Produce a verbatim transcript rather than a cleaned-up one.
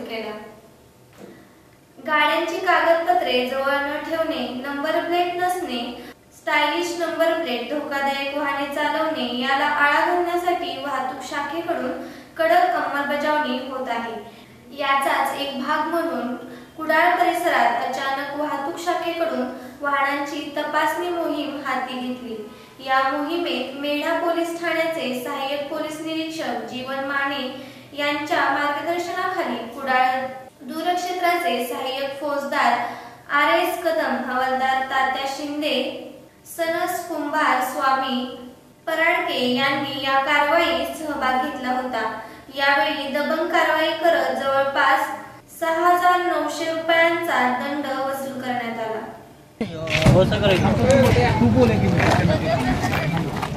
केल्या। गाड्यांची कागदपत्रे जवळ न ठेवणे, नंबर प्लेट नसणे, स्टायलिश नंबर प्लेट, धोकादायक वाहने चालवणे याला आळा घालण्यासाठी वाहतूक शाखेकडून कडक अंमलबजावणी होत आहे। याचाच एक भाग म्हणून कुडाळ परिसरात अचानक वाहतूक शाखेकडून वाहनांची तपासणी मोहीम हाती घेतली। या मोहिमेत मेढा पोलीस ठाण्याचे सहाय्यक पोलीस निरीक्षक जीवन माने यांच्या मार्गदर्शनाखाली कुडाळ दूरक्षेत्राचे सहाय्यक फौजदार आर एस कदम, हवालदार तात्या शिंदे, सनस कुंभार, स्वामी पराडके यांनी या कारवाईत सहभाग घेतला होता। यावेळी दबंग कारवाई करत जवळपास सहा हजार नऊशे रुपयांचा दंड वसूल करण्यात आला।